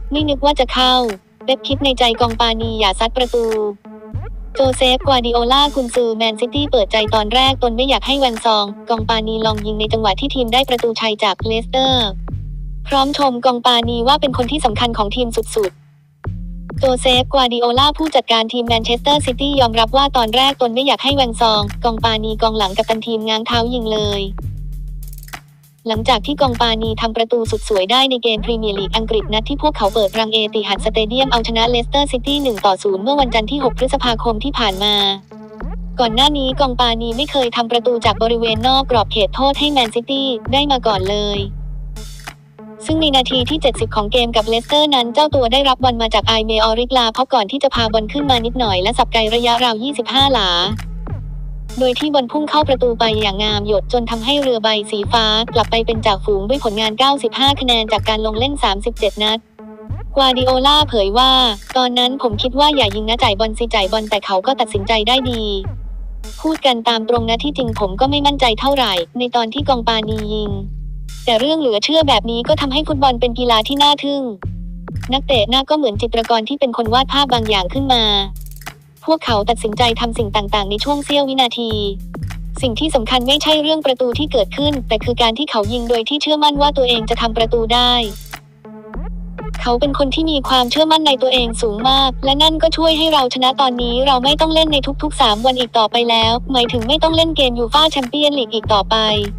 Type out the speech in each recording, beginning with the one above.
ไม่นึกว่าจะเข้าเป๊ปคิดในใจกองปานีอย่าซัดประตูโจเซฟ กวาร์ดิโอลากุนซือแมนซิตี้เปิดใจตอนแรกตนไม่อยากให้แวนซองกองปานีลองยิงในจังหวะที่ทีมได้ประตูชัยจากเลสเตอร์พร้อมชมกองปานีว่าเป็นคนที่สำคัญของทีมสุดๆโจเซฟ กวาร์ดิโอลาผู้จัดการทีมแมนเชสเตอร์ซิตี้ยอมรับว่าตอนแรกตนไม่อยากให้แวนซองกองปานีกองหลังกัปตันทีมง้างเท้ายิงเลยหลังจากที่กองปานีทำประตูสุดสวยได้ในเกมพรีเมียร์ลีกอังกฤษนัดที่พวกเขาเปิดรังเอติฮัดสเตเดียมเอาชนะเลสเตอร์ซิตี้ 1-0 เมื่อวันจันทร์ที่ 6 พฤษภาคมที่ผ่านมาก่อนหน้านี้กองปานีไม่เคยทำประตูจากบริเวณนอกกรอบเขตโทษให้แมนซิตี้ได้มาก่อนเลยซึ่งในนาทีที่ 70 ของเกมกับเลสเตอร์นั้นเจ้าตัวได้รับบอลมาจากไอเมออริกลาเพราะก่อนที่จะพาบอลขึ้นมานิดหน่อยและสับไกลระยะราว 25 หลาโดยที่บอลพุ่งเข้าประตูไปอย่างงามหยดจนทำให้เรือใบสีฟ้ากลับไปเป็นจ่าฝูงด้วยผลงาน 95 คะแนนจากการลงเล่น 37 นัดกวาร์ดิโอลาเผยว่าตอนนั้นผมคิดว่าอย่ายิงนะจ่ายบอลสิจ่ายบอลแต่เขาก็ตัดสินใจได้ดีพูดกันตามตรงนะที่จริงผมก็ไม่มั่นใจเท่าไหร่ในตอนที่กองปานียิงแต่เรื่องเหลือเชื่อแบบนี้ก็ทำให้ฟุตบอลเป็นกีฬาที่น่าทึ่งนักเตะหน้าก็เหมือนจิตรกรที่เป็นคนวาดภาพบางอย่างขึ้นมาพวกเขาตัดสินใจทำสิ่งต่างๆในช่วงเสี้ยววินาทีสิ่งที่สำคัญไม่ใช่เรื่องประตูที่เกิดขึ้นแต่คือการที่เขายิงโดยที่เชื่อมั่นว่าตัวเองจะทำประตูได้เขาเป็นคนที่มีความเชื่อมั่นในตัวเองสูงมากและนั่นก็ช่วยให้เราชนะตอนนี้เราไม่ต้องเล่นในทุกๆ3 วันอีกต่อไปแล้วหมายถึงไม่ต้องเล่นเกมยูฟ่าแชมเปี้ยนลีกอีกต่อไป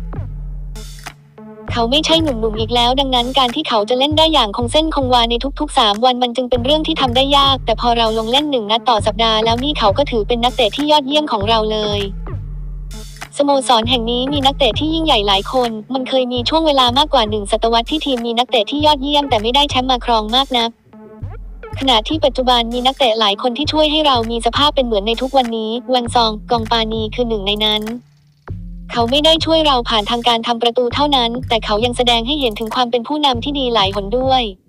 เขาไม่ใช่หนุ่มๆอีกแล้วดังนั้นการที่เขาจะเล่นได้อย่างคงเส้นคงวาในทุกๆ3 วันมันจึงเป็นเรื่องที่ทำได้ยากแต่พอเราลงเล่น1 นัดต่อสัปดาห์แล้วนี่เขาก็ถือเป็นนักเตะที่ยอดเยี่ยมของเราเลยสโมสรแห่งนี้มีนักเตะที่ยิ่งใหญ่หลายคนมันเคยมีช่วงเวลามากกว่า1 ศตวรรษที่ทีมมีนักเตะที่ยอดเยี่ยมแต่ไม่ได้แชมป์มาครองมากนักขณะที่ปัจจุบันมีนักเตะหลายคนที่ช่วยให้เรามีสภาพเป็นเหมือนในทุกวันนี้แวนซองกองปานีคือหนึ่งในนั้นเขาไม่ได้ช่วยเราผ่านทางการทำประตูเท่านั้นแต่เขายังแสดงให้เห็นถึงความเป็นผู้นำที่ดีหลายหนด้วย